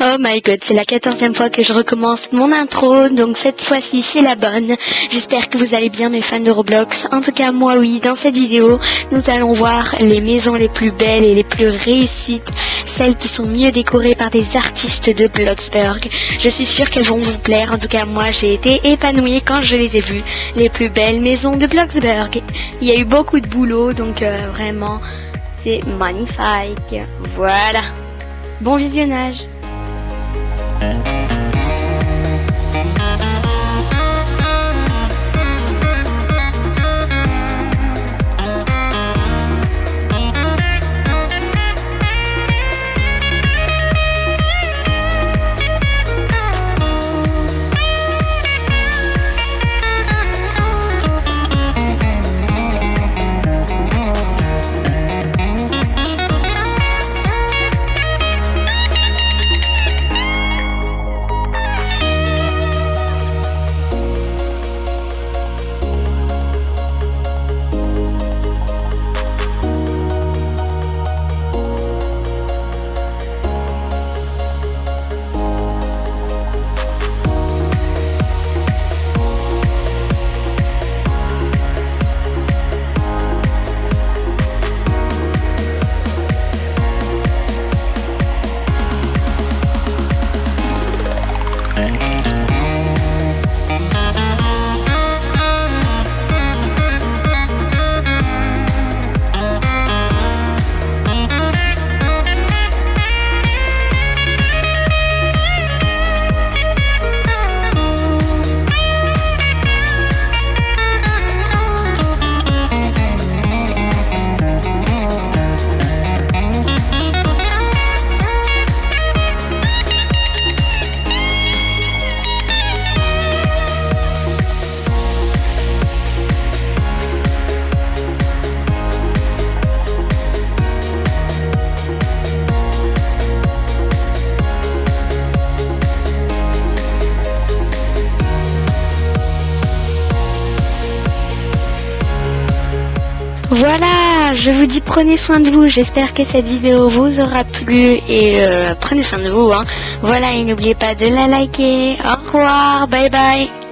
Oh my god, c'est la 14e fois que je recommence mon intro, donc cette fois-ci c'est la bonne. J'espère que vous allez bien mes fans de Roblox. En tout cas moi oui, dans cette vidéo, nous allons voir les maisons les plus belles et les plus réussites, celles qui sont mieux décorées par des artistes de Bloxburg. Je suis sûre qu'elles vont vous plaire, en tout cas moi j'ai été épanouie quand je les ai vues, les plus belles maisons de Bloxburg. Il y a eu beaucoup de boulot, donc vraiment c'est magnifique. Voilà, bon visionnage. Voilà, je vous dis prenez soin de vous, j'espère que cette vidéo vous aura plu et prenez soin de vous, hein. Voilà, et n'oubliez pas de la liker, au revoir, bye bye.